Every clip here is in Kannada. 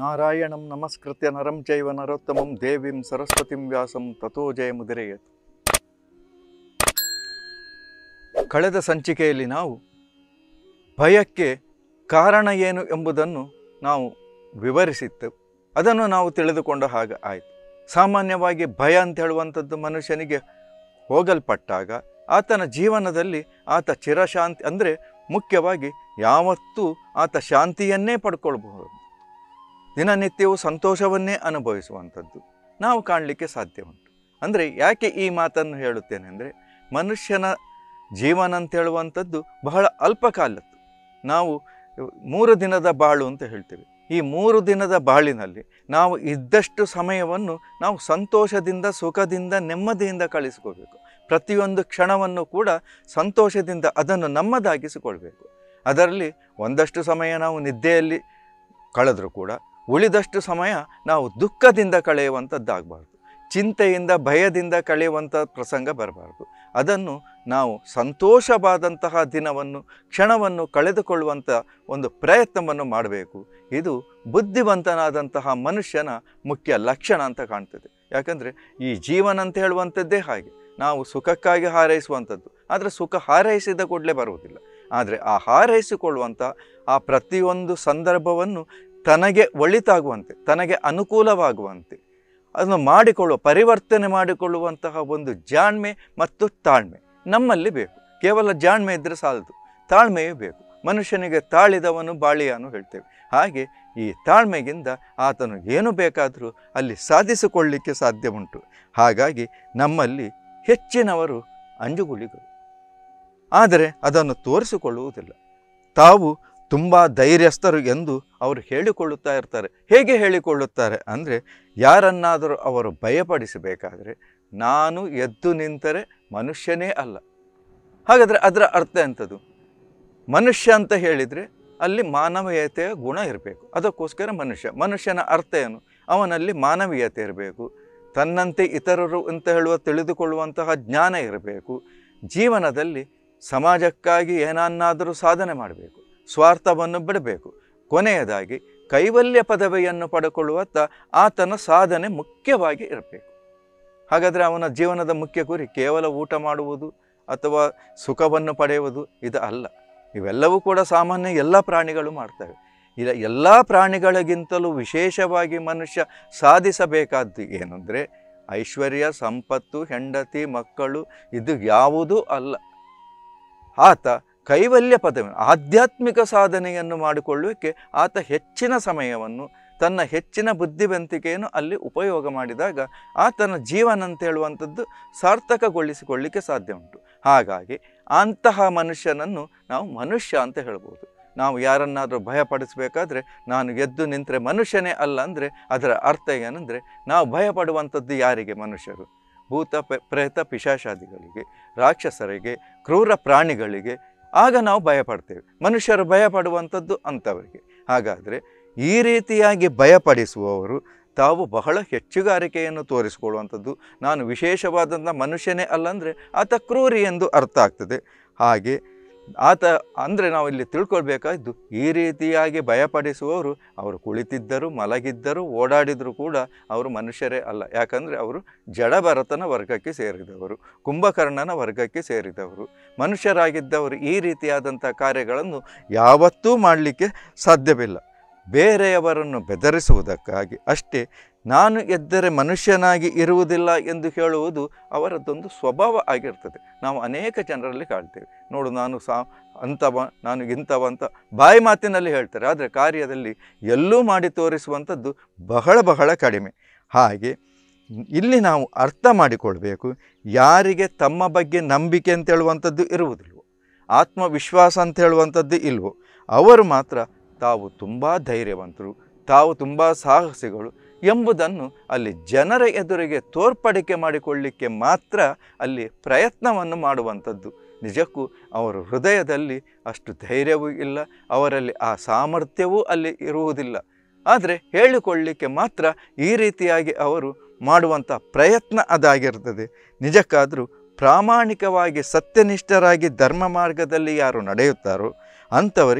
ನಾರಾಯಣಂ ನಮಸ್ಕೃತ್ಯ ನರಂ ಚೈವ ನರೋತ್ತಮಂ ದೇವಿಂ ಸರಸ್ವತಿಂ ವ್ಯಾಸಂ ತಥೋ ಜಯಮುದಿರೇಯತ್. ಕಳೆದ ಸಂಚಿಕೆಯಲ್ಲಿ ನಾವು ಭಯಕ್ಕೆ ಕಾರಣ ಏನು ಎಂಬುದನ್ನು ನಾವು ವಿವರಿಸಿದ್ದೆವು. ಅದನ್ನು ನಾವು ತಿಳಿದುಕೊಂಡ ಹಾಗೆ ಆಯಿತು. ಸಾಮಾನ್ಯವಾಗಿ ಭಯ ಅಂತ ಹೇಳುವಂಥದ್ದು ಮನುಷ್ಯನಿಗೆ ಹೋಗಲ್ಪಟ್ಟಾಗ ಆತನ ಜೀವನದಲ್ಲಿ ಆತ ಚಿರಶಾಂತಿ ಅಂದರೆ ಮುಖ್ಯವಾಗಿ ಯಾವತ್ತೂ ಆತ ಶಾಂತಿಯನ್ನೇ ಪಡ್ಕೊಳ್ಬಹುದು, ದಿನನಿತ್ಯವೂ ಸಂತೋಷವನ್ನೇ ಅನುಭವಿಸುವಂಥದ್ದು ನಾವು ಕಾಣಲಿಕ್ಕೆ ಸಾಧ್ಯ ಉಂಟು. ಅಂದರೆ ಯಾಕೆ ಈ ಮಾತನ್ನು ಹೇಳುತ್ತೇನೆ ಅಂದರೆ, ಮನುಷ್ಯನ ಜೀವನ ಅಂತ ಹೇಳುವಂಥದ್ದು ಬಹಳ ಅಲ್ಪಕಾಲದ್ದು. ನಾವು 3 ದಿನದ ಬಾಳು ಅಂತ ಹೇಳ್ತೇವೆ. ಈ 3 ದಿನದ ಬಾಳಿನಲ್ಲಿ ನಾವು ಇದ್ದಷ್ಟು ಸಮಯವನ್ನು ನಾವು ಸಂತೋಷದಿಂದ, ಸುಖದಿಂದ, ನೆಮ್ಮದಿಯಿಂದ ಕಳಿಸ್ಕೋಬೇಕು. ಪ್ರತಿಯೊಂದು ಕ್ಷಣವನ್ನು ಕೂಡ ಸಂತೋಷದಿಂದ ಅದನ್ನು ನಮ್ಮದಾಗಿಸಿಕೊಳ್ಬೇಕು. ಅದರಲ್ಲಿ ಒಂದಷ್ಟು ಸಮಯ ನಾವು ನಿದ್ದೆಯಲ್ಲಿ ಕಳೆದರೂ ಕೂಡ ಉಳಿದಷ್ಟು ಸಮಯ ನಾವು ದುಃಖದಿಂದ ಕಳೆಯುವಂಥದ್ದಾಗಬಾರ್ದು, ಚಿಂತೆಯಿಂದ, ಭಯದಿಂದ ಕಳೆಯುವಂಥ ಪ್ರಸಂಗ ಬರಬಾರ್ದು. ಅದನ್ನು ನಾವು ಸಂತೋಷವಾದಂತಹ ದಿನವನ್ನು, ಕ್ಷಣವನ್ನು ಕಳೆದುಕೊಳ್ಳುವಂಥ ಒಂದು ಪ್ರಯತ್ನವನ್ನು ಮಾಡಬೇಕು. ಇದು ಬುದ್ಧಿವಂತನಾದಂತಹ ಮನುಷ್ಯನ ಮುಖ್ಯ ಲಕ್ಷಣ ಅಂತ ಕಾಣ್ತದೆ. ಯಾಕಂದರೆ ಈ ಜೀವನ ಅಂತ ಹೇಳುವಂಥದ್ದೇ ಹಾಗೆ, ನಾವು ಸುಖಕ್ಕಾಗಿ ಹಾರೈಸುವಂಥದ್ದು. ಆದರೆ ಸುಖ ಹಾರೈಸಿದ ಕೂಡಲೇ ಬರುವುದಿಲ್ಲ. ಆದರೆ ಆ ಹಾರೈಸಿಕೊಳ್ಳುವಂಥ ಆ ಪ್ರತಿಯೊಂದು ಸಂದರ್ಭವನ್ನು ತನಗೆ ಒಳಿತಾಗುವಂತೆ, ತನಗೆ ಅನುಕೂಲವಾಗುವಂತೆ ಅದನ್ನು ಮಾಡಿಕೊಳ್ಳುವ, ಪರಿವರ್ತನೆ ಮಾಡಿಕೊಳ್ಳುವಂತಹ ಒಂದು ಜಾಣ್ಮೆ ಮತ್ತು ತಾಳ್ಮೆ ನಮ್ಮಲ್ಲಿ ಬೇಕು. ಕೇವಲ ಜಾಣ್ಮೆ ಇದ್ದರೆ ಸಾಲದು, ತಾಳ್ಮೆಯೂ ಬೇಕು. ಮನುಷ್ಯನಿಗೆ ತಾಳಿದವನು ಬಾಳಿಯಾನು ಹೇಳ್ತೇವೆ. ಹಾಗೆ ಈ ತಾಳ್ಮೆಗಿಂದ ಆತನು ಏನು ಬೇಕಾದರೂ ಅಲ್ಲಿ ಸಾಧಿಸಿಕೊಳ್ಳಲಿಕ್ಕೆ ಸಾಧ್ಯ ಉಂಟು. ಹಾಗಾಗಿ ನಮ್ಮಲ್ಲಿ ಹೆಚ್ಚಿನವರು ಅಂಜುಗುಳಿಗಳು, ಆದರೆ ಅದನ್ನು ತೋರಿಸಿಕೊಳ್ಳುವುದಿಲ್ಲ. ತಾವು ತುಂಬ ಧೈರ್ಯಸ್ಥರು ಎಂದು ಅವರು ಹೇಳಿಕೊಳ್ಳುತ್ತಾ ಇರ್ತಾರೆ. ಹೇಗೆ ಹೇಳಿಕೊಳ್ಳುತ್ತಾರೆ ಅಂದರೆ, ಯಾರನ್ನಾದರೂ ಅವರು ಭಯಪಡಿಸಬೇಕಾದರೆ ನಾನು ಎದ್ದು ನಿಂತರೆ ಮನುಷ್ಯನೇ ಅಲ್ಲ. ಹಾಗಾದರೆ ಅದರ ಅರ್ಥ ಎಂಥದ್ದು? ಮನುಷ್ಯ ಅಂತ ಹೇಳಿದರೆ ಅಲ್ಲಿ ಮಾನವೀಯತೆಯ ಗುಣ ಇರಬೇಕು. ಅದಕ್ಕೋಸ್ಕರ ಮನುಷ್ಯನ ಅರ್ಥ ಏನು? ಅವನಲ್ಲಿ ಮಾನವೀಯತೆ ಇರಬೇಕು, ತನ್ನಂತೆ ಇತರರು ಅಂತ ಹೇಳುವ ತಿಳಿದುಕೊಳ್ಳುವಂತಹ ಜ್ಞಾನ ಇರಬೇಕು, ಜೀವನದಲ್ಲಿ ಸಮಾಜಕ್ಕಾಗಿ ಏನನ್ನಾದರೂ ಸಾಧನೆ ಮಾಡಬೇಕು, ಸ್ವಾರ್ಥವನ್ನು ಬಿಡಬೇಕು, ಕೊನೆಯದಾಗಿ ಕೈವಲ್ಯ ಪದವಿಯನ್ನು ಪಡೆದುಕೊಳ್ಳುವತ್ತ ಆತನ ಸಾಧನೆ ಮುಖ್ಯವಾಗಿ ಇರಬೇಕು. ಹಾಗಾದರೆ ಅವನ ಜೀವನದ ಮುಖ್ಯ ಗುರಿ ಕೇವಲ ಊಟ ಮಾಡುವುದು ಅಥವಾ ಸುಖವನ್ನು ಪಡೆಯುವುದು ಇದು ಅಲ್ಲ. ಇವೆಲ್ಲವೂ ಕೂಡ ಸಾಮಾನ್ಯ ಎಲ್ಲ ಪ್ರಾಣಿಗಳು ಮಾಡ್ತವೆ. ಇಲ್ಲ, ಎಲ್ಲ ಪ್ರಾಣಿಗಳಿಗಿಂತಲೂ ವಿಶೇಷವಾಗಿ ಮನುಷ್ಯ ಸಾಧಿಸಬೇಕಾದ್ದು ಏನಂದರೆ ಐಶ್ವರ್ಯ, ಸಂಪತ್ತು, ಹೆಂಡತಿ, ಮಕ್ಕಳು ಇದು ಯಾವುದೂ ಅಲ್ಲ. ಆತ ಕೈವಲ್ಯ ಪದವಿ, ಆಧ್ಯಾತ್ಮಿಕ ಸಾಧನೆಯನ್ನು ಮಾಡಿಕೊಳ್ಳುವಿಕೆ ಆತ ಹೆಚ್ಚಿನ ಸಮಯವನ್ನು, ತನ್ನ ಹೆಚ್ಚಿನ ಬುದ್ಧಿವಂತಿಕೆಯನ್ನು ಅಲ್ಲಿ ಉಪಯೋಗ ಮಾಡಿದಾಗ ಆತನ ಜೀವನ ಅಂತ ಹೇಳುವಂಥದ್ದು ಸಾರ್ಥಕಗೊಳಿಸಿಕೊಳ್ಳಲಿಕ್ಕೆ ಸಾಧ್ಯ ಉಂಟು. ಹಾಗಾಗಿ ಅಂತಹ ಮನುಷ್ಯನನ್ನು ನಾವು ಮನುಷ್ಯ ಅಂತ ಹೇಳ್ಬೋದು. ನಾವು ಯಾರನ್ನಾದರೂ ಭಯಪಡಿಸಬೇಕಾದ್ರೆ ನಾನು ಎದ್ದು ನಿಂತರೆ ಮನುಷ್ಯನೇ ಅಲ್ಲ ಅಂದರೆ ಅದರ ಅರ್ಥ ಏನಂದರೆ, ನಾವು ಭಯಪಡುವಂಥದ್ದು ಯಾರಿಗೆ? ಮನುಷ್ಯರು, ಭೂತ ಪ್ರೇತ ಪಿಶಾಚಾದಿಗಳಿಗೆ, ರಾಕ್ಷಸರಿಗೆ, ಕ್ರೂರ ಪ್ರಾಣಿಗಳಿಗೆ ಆಗ ನಾವು ಭಯಪಡ್ತೇವೆ. ಮನುಷ್ಯರು ಭಯಪಡುವಂಥದ್ದು ಅಂಥವರಿಗೆ. ಹಾಗಾದರೆ ಈ ರೀತಿಯಾಗಿ ಭಯಪಡಿಸುವವರು ತಾವು ಬಹಳ ಹೆಚ್ಚುಗಾರಿಕೆಯನ್ನು ತೋರಿಸಿಕೊಳ್ಳುವಂಥದ್ದು. ನಾನು ವಿಶೇಷವಾದಂಥ ಮನುಷ್ಯನೇ ಅಲ್ಲಂದರೆ ಆತ ಕ್ರೂರಿ ಎಂದು ಅರ್ಥ ಆಗ್ತದೆ. ಹಾಗೆ ಆತ ಅಂದರೆ ನಾವು ಇಲ್ಲಿ ತಿಳ್ಕೊಳ್ಬೇಕಾದ್ದು, ಈ ರೀತಿಯಾಗಿ ಭಯಪಡಿಸುವವರು ಅವರು ಕುಳಿತಿದ್ದರು, ಮಲಗಿದ್ದರು, ಓಡಾಡಿದರೂ ಕೂಡ ಅವರು ಮನುಷ್ಯರೇ ಅಲ್ಲ. ಯಾಕಂದರೆ ಅವರು ಜಡಭರತನ ವರ್ಗಕ್ಕೆ ಸೇರಿದವರು, ಕುಂಭಕರ್ಣನ ವರ್ಗಕ್ಕೆ ಸೇರಿದವರು. ಮನುಷ್ಯರಾಗಿದ್ದವರು ಈ ರೀತಿಯಾದಂಥ ಕಾರ್ಯಗಳನ್ನು ಯಾವತ್ತೂ ಮಾಡಲಿಕ್ಕೆ ಸಾಧ್ಯವಿಲ್ಲ. ಬೇರೆಯವರನ್ನು ಬೆದರಿಸುವುದಕ್ಕಾಗಿ ಅಷ್ಟೇ. ನಾನು ಎದ್ದರೆ ಮನುಷ್ಯನಾಗಿ ಇರುವುದಿಲ್ಲ ಎಂದು ಹೇಳುವುದು ಅವರದ್ದೊಂದು ಸ್ವಭಾವ ಆಗಿರ್ತದೆ. ನಾವು ಅನೇಕ ಜನರಲ್ಲಿ ಕಾಣ್ತೇವೆ. ನೋಡು, ನಾನು ಅಂಥವ, ನಾನು ಇಂಥವ ಅಂತ ಬಾಯಿ ಮಾತಿನಲ್ಲಿ ಹೇಳ್ತಾರೆ, ಆದರೆ ಕಾರ್ಯದಲ್ಲಿ ಎಲ್ಲೂ ಮಾಡಿ ತೋರಿಸುವಂಥದ್ದು ಬಹಳ ಬಹಳ ಕಡಿಮೆ. ಹಾಗೆ ಇಲ್ಲಿ ನಾವು ಅರ್ಥ ಮಾಡಿಕೊಳ್ಬೇಕು, ಯಾರಿಗೆ ತಮ್ಮ ಬಗ್ಗೆ ನಂಬಿಕೆ ಅಂತ ಹೇಳುವಂಥದ್ದು ಇರುವುದಿಲ್ವೋ, ಆತ್ಮವಿಶ್ವಾಸ ಅಂತ ಹೇಳುವಂಥದ್ದು ಇಲ್ವೋ, ಅವರು ಮಾತ್ರ ತಾವು ತುಂಬ ಧೈರ್ಯವಂತರು, ತಾವು ತುಂಬ ಸಾಹಸಿಗಳು ಎಂಬುದನ್ನು ಅಲ್ಲಿ ಜನರ ಎದುರಿಗೆ ತೋರ್ಪಡಿಕೆ ಮಾಡಿಕೊಳ್ಳಲಿಕ್ಕೆ ಮಾತ್ರ ಅಲ್ಲಿ ಪ್ರಯತ್ನವನ್ನು ಮಾಡುವಂಥದ್ದು. ನಿಜಕ್ಕೂ ಅವರ ಹೃದಯದಲ್ಲಿ ಅಷ್ಟು ಧೈರ್ಯವೂ ಇಲ್ಲ, ಅವರಲ್ಲಿ ಆ ಸಾಮರ್ಥ್ಯವೂ ಅಲ್ಲಿ ಇರುವುದಿಲ್ಲ. ಆದರೆ ಹೇಳಿಕೊಳ್ಳಲಿಕ್ಕೆ ಮಾತ್ರ ಈ ರೀತಿಯಾಗಿ ಅವರು ಮಾಡುವಂಥ ಪ್ರಯತ್ನ ಅದಾಗಿರ್ತದೆ. ನಿಜಕ್ಕಾದರೂ ಪ್ರಾಮಾಣಿಕವಾಗಿ ಸತ್ಯನಿಷ್ಠರಾಗಿ ಧರ್ಮ ಮಾರ್ಗದಲ್ಲಿ ಯಾರು ನಡೆಯುತ್ತಾರೋ ಅಂಥವರಿಗೆ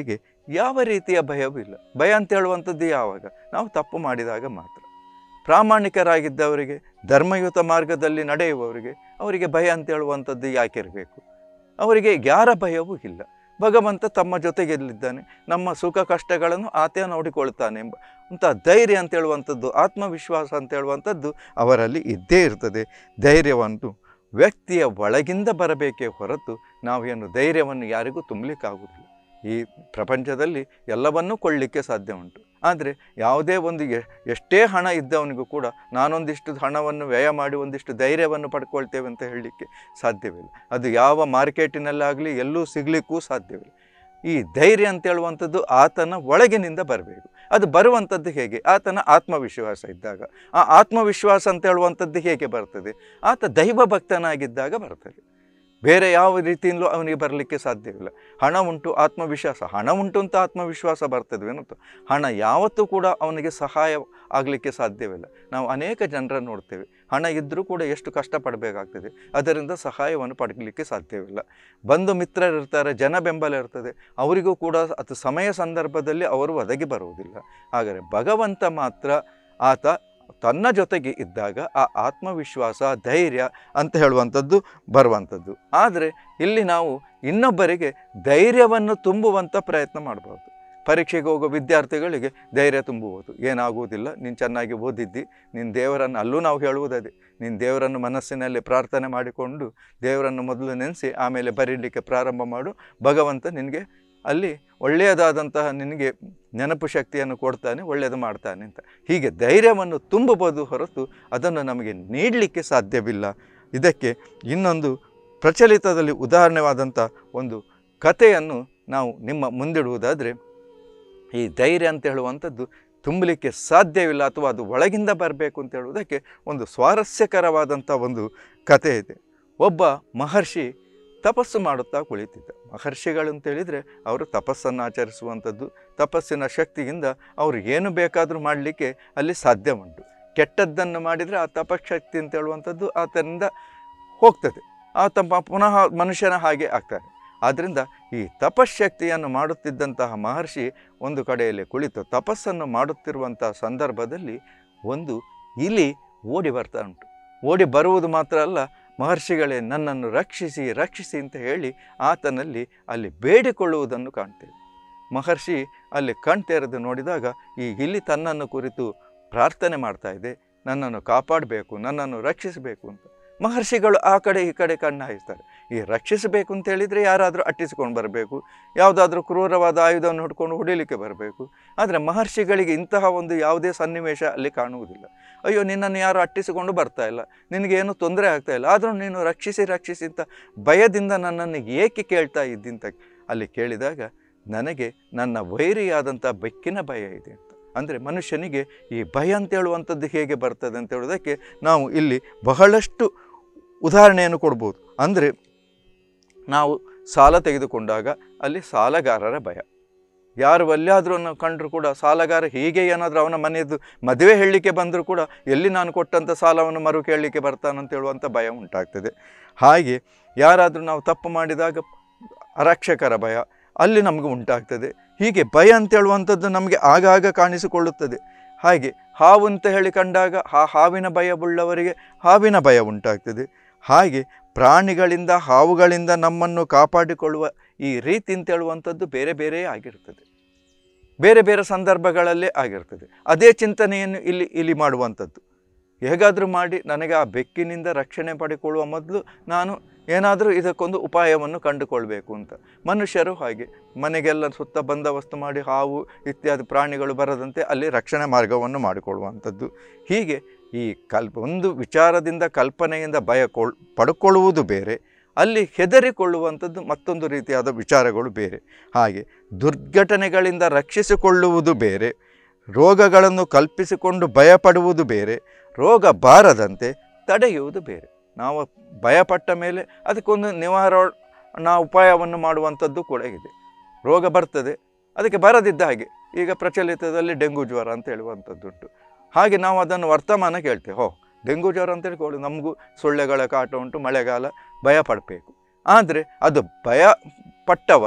ಯಾವ ರೀತಿಯ ಭಯವೂ ಇಲ್ಲ. ಭಯ ಅಂತ ಹೇಳುವಂಥದ್ದು ಯಾವಾಗ? ನಾವು ತಪ್ಪು ಮಾಡಿದಾಗ ಮಾತ್ರ. ಪ್ರಾಮಾಣಿಕರಾಗಿದ್ದವರಿಗೆ, ಧರ್ಮಯುತ ಮಾರ್ಗದಲ್ಲಿ ನಡೆಯುವವರಿಗೆ ಅವರಿಗೆ ಭಯ ಅಂತ ಹೇಳುವಂಥದ್ದು ಯಾಕಿರಬೇಕು? ಅವರಿಗೆ ಯಾರ ಭಯವೂ ಇಲ್ಲ. ಭಗವಂತ ತಮ್ಮ ಜೊತೆಗೆಲ್ಲಿದ್ದಾನೆ, ನಮ್ಮ ಸುಖ ಕಷ್ಟಗಳನ್ನು ಆತ ನೋಡಿಕೊಳ್ತಾನೆ ಎಂಬ ಅಂತ ಧೈರ್ಯ ಅಂತ ಹೇಳುವಂಥದ್ದು, ಆತ್ಮವಿಶ್ವಾಸ ಅಂತ ಹೇಳುವಂಥದ್ದು ಅವರಲ್ಲಿ ಇದ್ದೇ ಇರ್ತದೆ. ಧೈರ್ಯವನ್ನು ವ್ಯಕ್ತಿಯ ಒಳಗಿಂದ ಬರಬೇಕೇ ಹೊರತು ನಾವೇನು ಧೈರ್ಯವನ್ನು ಯಾರಿಗೂ ತುಂಬಲಿಕ್ಕಾಗುವುದಿಲ್ಲ. ಈ ಪ್ರಪಂಚದಲ್ಲಿ ಎಲ್ಲವನ್ನೂ ಕೊಳ್ಳಲಿಕ್ಕೆ ಸಾಧ್ಯ ಉಂಟು. ಆದರೆ ಯಾವುದೇ ಒಂದು ಎಷ್ಟೇ ಹಣ ಇದ್ದವನಿಗೂ ಕೂಡ ನಾನೊಂದಿಷ್ಟು ಹಣವನ್ನು ವ್ಯಯ ಮಾಡಿ ಒಂದಿಷ್ಟು ಧೈರ್ಯವನ್ನು ಪಡ್ಕೊಳ್ತೇವೆ ಅಂತ ಹೇಳಲಿಕ್ಕೆ ಸಾಧ್ಯವಿಲ್ಲ. ಅದು ಯಾವ ಮಾರ್ಕೆಟಿನಲ್ಲಾಗಲಿ ಎಲ್ಲೂ ಸಿಗಲಿಕ್ಕೂ ಸಾಧ್ಯವಿಲ್ಲ. ಈ ಧೈರ್ಯ ಅಂತ ಹೇಳುವಂಥದ್ದು ಆತನ ಒಳಗಿನಿಂದ ಬರಬೇಕು. ಅದು ಬರುವಂಥದ್ದು ಹೇಗೆ? ಆತನ ಆತ್ಮವಿಶ್ವಾಸ ಇದ್ದಾಗ. ಆ ಆತ್ಮವಿಶ್ವಾಸ ಅಂತ ಹೇಳುವಂಥದ್ದು ಹೇಗೆ ಬರ್ತದೆ? ಆತ ದೈವ ಭಕ್ತನಾಗಿದ್ದಾಗ ಬರ್ತದೆ. ಬೇರೆ ಯಾವ ರೀತಿಯಿಂದಲೂ ಅವನಿಗೆ ಬರಲಿಕ್ಕೆ ಸಾಧ್ಯವಿಲ್ಲ. ಹಣ ಉಂಟು, ಆತ್ಮವಿಶ್ವಾಸ, ಹಣ ಉಂಟು ಅಂತ ಆತ್ಮವಿಶ್ವಾಸ ಬರ್ತದೆ ಏನಂತ. ಹಣ ಯಾವತ್ತೂ ಕೂಡ ಅವನಿಗೆ ಸಹಾಯ ಆಗಲಿಕ್ಕೆ ಸಾಧ್ಯವಿಲ್ಲ. ನಾವು ಅನೇಕ ಜನರನ್ನು ನೋಡ್ತೇವೆ, ಹಣ ಇದ್ದರೂ ಕೂಡ ಎಷ್ಟು ಕಷ್ಟಪಡಬೇಕಾಗ್ತದೆ, ಅದರಿಂದ ಸಹಾಯವನ್ನು ಪಡಲಿಕ್ಕೆ ಸಾಧ್ಯವಿಲ್ಲ. ಬಂಧು ಮಿತ್ರರಿರ್ತಾರೆ, ಜನ ಬೆಂಬಲ ಇರ್ತದೆ, ಅವರಿಗೂ ಕೂಡ ಅದು ಸಮಯ ಸಂದರ್ಭದಲ್ಲಿ ಅವರು ಒದಗಿ ಬರುವುದಿಲ್ಲ. ಹಾಗಾದರೆ ಭಗವಂತ ಮಾತ್ರ ಆತ ತನ್ನ ಜೊತೆಗೆ ಇದ್ದಾಗ ಆ ಆತ್ಮವಿಶ್ವಾಸ, ಧೈರ್ಯ ಅಂತ ಹೇಳುವಂಥದ್ದು ಬರುವಂಥದ್ದು. ಆದರೆ ಇಲ್ಲಿ ನಾವು ಇನ್ನೊಬ್ಬರಿಗೆ ಧೈರ್ಯವನ್ನು ತುಂಬುವಂಥ ಪ್ರಯತ್ನ ಮಾಡಬಾರ್ದು. ಪರೀಕ್ಷೆಗೆ ಹೋಗೋ ವಿದ್ಯಾರ್ಥಿಗಳಿಗೆ ಧೈರ್ಯ ತುಂಬುವುದು, ಏನಾಗುವುದಿಲ್ಲ, ನೀನು ಚೆನ್ನಾಗಿ ಓದಿದ್ದಿ, ನಿನ್ನ ದೇವರನ್ನು, ಅಲ್ಲೂ ನಾವು ಹೇಳುವುದೇ, ನೀನು ದೇವರನ್ನು ಮನಸ್ಸಿನಲ್ಲಿ ಪ್ರಾರ್ಥನೆ ಮಾಡಿಕೊಂಡು ದೇವರನ್ನು ಮೊದಲು ನೆನೆಸಿ ಆಮೇಲೆ ಬರೀಲಿಕ್ಕೆ ಪ್ರಾರಂಭ ಮಾಡು, ಭಗವಂತ ನಿನಗೆ ಅಲ್ಲಿ ಒಳ್ಳೆಯದಾದಂತಹ ನಿನಗೆ ನೆನಪು ಶಕ್ತಿಯನ್ನು ಕೊಡ್ತಾನೆ, ಒಳ್ಳೆಯದು ಮಾಡ್ತಾನೆ ಅಂತ. ಹೀಗೆ ಧೈರ್ಯವನ್ನು ತುಂಬಬಹುದು ಹೊರತು ಅದನ್ನು ನಮಗೆ ನೀಡಲಿಕ್ಕೆ ಸಾಧ್ಯವಿಲ್ಲ. ಇದಕ್ಕೆ ಇನ್ನೊಂದು ಪ್ರಚಲಿತದಲ್ಲಿ ಉದಾಹರಣೆವಾದಂಥ ಒಂದು ಕಥೆಯನ್ನು ನಾವು ನಿಮ್ಮ ಮುಂದಿಡುವುದಾದರೆ, ಈ ಧೈರ್ಯ ಅಂತ ಹೇಳುವಂಥದ್ದು ತುಂಬಲಿಕ್ಕೆ ಸಾಧ್ಯವಿಲ್ಲ ಅಥವಾ ಅದು ಒಳಗಿಂದ ಬರಬೇಕು ಅಂತ ಹೇಳುವುದಕ್ಕೆ ಒಂದು ಸ್ವಾರಸ್ಯಕರವಾದಂಥ ಒಂದು ಕಥೆ ಇದೆ. ಒಬ್ಬ ಮಹರ್ಷಿ ತಪಸ್ಸು ಮಾಡುತ್ತಾ ಕುಳಿತಿದ್ದ. ಮಹರ್ಷಿಗಳು ಅಂತೇಳಿದರೆ ಅವರು ತಪಸ್ಸನ್ನು ಆಚರಿಸುವಂಥದ್ದು, ತಪಸ್ಸಿನ ಶಕ್ತಿಯಿಂದ ಅವರು ಏನು ಬೇಕಾದರೂ ಮಾಡಲಿಕ್ಕೆ ಅಲ್ಲಿ ಸಾಧ್ಯ ಉಂಟು. ಕೆಟ್ಟದ್ದನ್ನು ಮಾಡಿದರೆ ಆ ತಪಶಕ್ತಿ ಅಂತ ಹೇಳುವಂಥದ್ದು ಆತನಿಂದ ಹೋಗ್ತದೆ, ಆತ ಪುನಃ ಮನುಷ್ಯನ ಹಾಗೆ ಆಗ್ತಾನೆ. ಆದ್ದರಿಂದ ಈ ತಪಶಕ್ತಿಯನ್ನು ಮಾಡುತ್ತಿದ್ದಂತಹ ಮಹರ್ಷಿ ಒಂದು ಕಡೆಯಲ್ಲಿ ಕುಳಿತು ತಪಸ್ಸನ್ನು ಮಾಡುತ್ತಿರುವಂಥ ಸಂದರ್ಭದಲ್ಲಿ ಒಂದು ಇಲಿ ಓಡಿ ಬರ್ತಾ ಉಂಟು. ಓಡಿ ಬರುವುದು ಮಾತ್ರ ಅಲ್ಲ, ಮಹರ್ಷಿಗಳೇ ನನ್ನನ್ನು ರಕ್ಷಿಸಿ ರಕ್ಷಿಸಿ ಅಂತ ಹೇಳಿ ಆತನಲ್ಲಿ ಅಲ್ಲಿ ಬೇಡಿಕೊಳ್ಳುವುದನ್ನು ಕಾಣ್ತೇವೆ. ಮಹರ್ಷಿ ಅಲ್ಲಿ ಕಣ್ತೆರೆದು ನೋಡಿದಾಗ ಈ ಇಲಿ ತನ್ನನ್ನು ಕುರಿತು ಪ್ರಾರ್ಥನೆ ಮಾಡ್ತಾ ಇದೆ, ನನ್ನನ್ನು ಕಾಪಾಡಬೇಕು, ನನ್ನನ್ನು ರಕ್ಷಿಸಬೇಕು ಅಂತ. ಮಹರ್ಷಿಗಳು ಆ ಕಡೆ ಈ ಕಡೆ ಕಣ್ಣು ಹಾಯಿಸ್ತಾರೆ. ಈ ರಕ್ಷಿಸಬೇಕು ಅಂತ ಹೇಳಿದರೆ ಯಾರಾದರೂ ಅಟ್ಟಿಸಿಕೊಂಡು ಬರಬೇಕು, ಯಾವುದಾದ್ರೂ ಕ್ರೂರವಾದ ಆಯುಧವನ್ನು ಹುಡ್ಕೊಂಡು ಹೊಡಿಲಿಕ್ಕೆ ಬರಬೇಕು. ಆದರೆ ಮಹರ್ಷಿಗಳಿಗೆ ಇಂತಹ ಒಂದು ಯಾವುದೇ ಸನ್ನಿವೇಶ ಅಲ್ಲಿ ಕಾಣುವುದಿಲ್ಲ. ಅಯ್ಯೋ, ನಿನ್ನನ್ನು ಯಾರು ಅಟ್ಟಿಸಿಕೊಂಡು ಬರ್ತಾ ಇಲ್ಲ, ನಿನಗೇನು ತೊಂದರೆ ಆಗ್ತಾ ಇಲ್ಲ, ಆದರೂ ನೀನು ರಕ್ಷಿಸಿ ರಕ್ಷಿಸಿ ಅಂತ ಭಯದಿಂದ ನನ್ನನ್ನು ಏಕೆ ಕೇಳ್ತಾ ಇದ್ದಿಂತ ಅಲ್ಲಿ ಕೇಳಿದಾಗ, ನನಗೆ ನನ್ನ ವೈರಿಯಾದಂಥ ಬೆಕ್ಕಿನ ಭಯ ಇದೆ ಅಂತ. ಅಂದರೆ ಮನುಷ್ಯನಿಗೆ ಈ ಭಯ ಅಂತ ಹೇಳುವಂಥದ್ದು ಹೇಗೆ ಬರ್ತದೆ ಅಂತ ಹೇಳೋದಕ್ಕೆ ನಾವು ಇಲ್ಲಿ ಬಹಳಷ್ಟು ಉದಾಹರಣೆಯನ್ನು ಕೊಡ್ಬೋದು. ಅಂದರೆ ನಾವು ಸಾಲ ತೆಗೆದುಕೊಂಡಾಗ ಅಲ್ಲಿ ಸಾಲಗಾರರ ಭಯ. ಯಾರು ಎಲ್ಲಿಯಾದರೂ ಕಂಡರೂ ಕೂಡ ಸಾಲಗಾರ ಹೀಗೆ ಏನಾದರೂ ಅವನ ಮನೆಯದು ಮದುವೆ ಹೇಳಲಿಕ್ಕೆ ಬಂದರೂ ಕೂಡ ಎಲ್ಲಿ ನಾನು ಕೊಟ್ಟಂಥ ಸಾಲವನ್ನು ಮರು ಕೇಳಲಿಕ್ಕೆ ಬರ್ತಾನಂತ ಹೇಳುವಂಥ ಭಯ ಉಂಟಾಗ್ತದೆ. ಹಾಗೆ ಯಾರಾದರೂ ನಾವು ತಪ್ಪು ಮಾಡಿದಾಗ ಆರಕ್ಷಕರ ಭಯ ಅಲ್ಲಿ ನಮಗೆ ಉಂಟಾಗ್ತದೆ. ಹೀಗೆ ಭಯ ಅಂತ ಹೇಳುವಂಥದ್ದು ನಮಗೆ ಆಗಾಗ ಕಾಣಿಸಿಕೊಳ್ಳುತ್ತದೆ. ಹಾಗೆ ಹಾವು ಅಂತ ಹೇಳಿ ಕಂಡಾಗ ಆ ಹಾವಿನ ಭಯವುಳ್ಳವರಿಗೆ ಹಾವಿನ ಭಯ ಉಂಟಾಗ್ತದೆ. ಹಾಗೆ ಪ್ರಾಣಿಗಳಿಂದ, ಹಾವುಗಳಿಂದ ನಮ್ಮನ್ನು ಕಾಪಾಡಿಕೊಳ್ಳುವ ಈ ರೀತಿ ಅಂತ ಹೇಳುವಂಥದ್ದು ಬೇರೆ ಬೇರೆ ಆಗಿರ್ತದೆ, ಬೇರೆ ಬೇರೆ ಸಂದರ್ಭಗಳಲ್ಲೇ ಆಗಿರ್ತದೆ. ಅದೇ ಚಿಂತನೆಯನ್ನು ಇಲ್ಲಿ ಮಾಡುವಂಥದ್ದು, ಹೇಗಾದರೂ ಮಾಡಿ ನನಗೆ ಆ ಬೆಕ್ಕಿನಿಂದ ರಕ್ಷಣೆ ಪಡೆದುಕೊಳ್ಳುವ ಮೊದಲು ನಾನು ಏನಾದರೂ ಇದಕ್ಕೊಂದು ಉಪಾಯವನ್ನು ಕಂಡುಕೊಳ್ಬೇಕು ಅಂತ. ಮನುಷ್ಯರು ಹಾಗೆ ಮನೆಗೆಲ್ಲ ಸುತ್ತ ಬಂದೋಬಸ್ತು ಮಾಡಿ ಹಾವು ಇತ್ಯಾದಿ ಪ್ರಾಣಿಗಳು ಬರದಂತೆ ಅಲ್ಲಿ ರಕ್ಷಣೆ ಮಾರ್ಗವನ್ನು ಮಾಡಿಕೊಳ್ಳುವಂಥದ್ದು. ಹೀಗೆ ಈ ಒಂದು ವಿಚಾರದಿಂದ, ಕಲ್ಪನೆಯಿಂದ ಪಡ್ಕೊಳ್ಳುವುದು ಬೇರೆ, ಅಲ್ಲಿ ಹೆದರಿಕೊಳ್ಳುವಂಥದ್ದು ಮತ್ತೊಂದು ರೀತಿಯಾದ ವಿಚಾರಗಳು ಬೇರೆ. ಹಾಗೆ ದುರ್ಘಟನೆಗಳಿಂದ ರಕ್ಷಿಸಿಕೊಳ್ಳುವುದು ಬೇರೆ, ರೋಗಗಳನ್ನು ಕಲ್ಪಿಸಿಕೊಂಡು ಭಯಪಡುವುದು ಬೇರೆ, ರೋಗ ಬಾರದಂತೆ ತಡೆಯುವುದು ಬೇರೆ. ನಾವು ಭಯಪಟ್ಟ ಮೇಲೆ ಅದಕ್ಕೊಂದು ನಿವಾರಣಾ ಉಪಾಯವನ್ನು ಮಾಡುವಂಥದ್ದು ಕೂಡ ಇದೆ. ರೋಗ ಬರ್ತದೆ, ಅದಕ್ಕೆ ಬರದಿದ್ದ ಹಾಗೆ ಈಗ ಪ್ರಚಲಿತದಲ್ಲಿ ಡೆಂಗು ಜ್ವರ ಅಂತ ಹೇಳುವಂಥದ್ದುಂಟು. ಹಾಗೆ ನಾವು ಅದನ್ನು ವರ್ತಮಾನ ಕೇಳ್ತೇವೆ, ಡೆಂಗು ಜ್ವರ ಅಂತ ಹೇಳ್ಕೊಳ್ಳಿ, ನಮಗೂ ಸೊಳ್ಳೆಗಳ ಕಾಟ ಉಂಟು, ಮಳೆಗಾಲ, ಭಯ ಪಡಬೇಕು. ಆದರೆ ಅದು ಭಯ ಪಟ್ಟವರು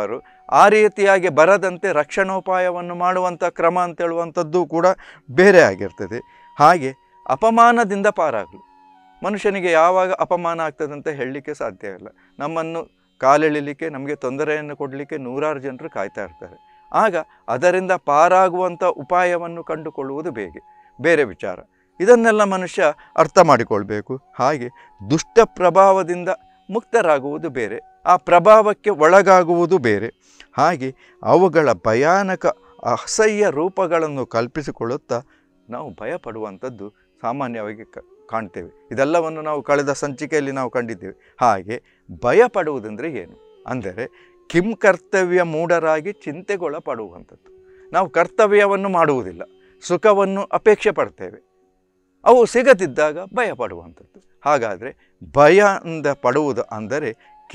ಆ ರೀತಿಯಾಗಿ ಬರದಂತೆ ರಕ್ಷಣೋಪಾಯವನ್ನು ಮಾಡುವಂಥ ಕ್ರಮ ಅಂತೇಳುವಂಥದ್ದು ಕೂಡ ಬೇರೆ ಆಗಿರ್ತದೆ. ಹಾಗೆ ಅಪಮಾನದಿಂದ ಪಾರಾಗಲು, ಮನುಷ್ಯನಿಗೆ ಯಾವಾಗ ಅಪಮಾನ ಆಗ್ತದಂತ ಹೇಳಲಿಕ್ಕೆ ಸಾಧ್ಯವಿಲ್ಲ. ನಮ್ಮನ್ನು ಕಾಲೆಳಿಲಿಕ್ಕೆ, ನಮಗೆ ತೊಂದರೆಯನ್ನು ಕೊಡಲಿಕ್ಕೆ ನೂರಾರು ಜನರು ಕಾಯ್ತಾ ಇರ್ತಾರೆ. ಆಗ ಅದರಿಂದ ಪಾರಾಗುವಂಥ ಉಪಾಯವನ್ನು ಕಂಡುಕೊಳ್ಳುವುದು ಬೇರೆ ವಿಚಾರ. ಇದನ್ನೆಲ್ಲ ಮನುಷ್ಯ ಅರ್ಥ ಮಾಡಿಕೊಳ್ಬೇಕು. ಹಾಗೆ ದುಷ್ಟ ಪ್ರಭಾವದಿಂದ ಮುಕ್ತರಾಗುವುದು ಬೇರೆ, ಆ ಪ್ರಭಾವಕ್ಕೆ ಒಳಗಾಗುವುದು ಬೇರೆ. ಹಾಗೆ ಅವುಗಳ ಭಯಾನಕ ಅಸಹ್ಯ ರೂಪಗಳನ್ನು ಕಲ್ಪಿಸಿಕೊಳ್ಳುತ್ತಾ ನಾವು ಭಯಪಡುವಂಥದ್ದು ಸಾಮಾನ್ಯವಾಗಿ ಕಾಣ್ತೇವೆ. ಇದೆಲ್ಲವನ್ನು ನಾವು ಕಳೆದ ಸಂಚಿಕೆಯಲ್ಲಿ ನಾವು ಕಂಡಿದ್ದೇವೆ. ಹಾಗೆ ಭಯಪಡುವುದೆಂದರೆ ಏನು ಅಂದರೆ ಕರ್ತವ್ಯ ಮೂಢರಾಗಿ ಚಿಂತೆಗೊಳಪಡುವಂಥದ್ದು. ನಾವು ಕರ್ತವ್ಯವನ್ನು ಮಾಡುವುದಿಲ್ಲ, ಸುಖವನ್ನು ಅಪೇಕ್ಷೆ ಪಡ್ತೇವೆ, ಅವು ಸಿಗದಿದ್ದಾಗ ಭಯಪಡುವಂಥದ್ದು. ಹಾಗಾದರೆ ಭಯದಿಂದ ಪಡುವುದು ಅಂದರೆ